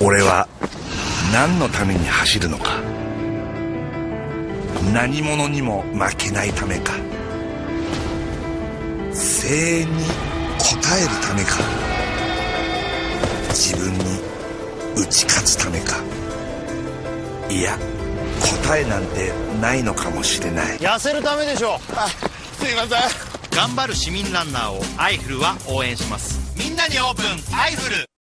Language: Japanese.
俺は何のために走るのか。何者にも負けないためか、声援に応えるためか、自分に打ち勝つためか。いや、答えなんてないのかもしれない。 痩せるためでしょ。 すいません。 頑張る市民ランナーをアイフルは応援します。 みんなにオープンアイフル。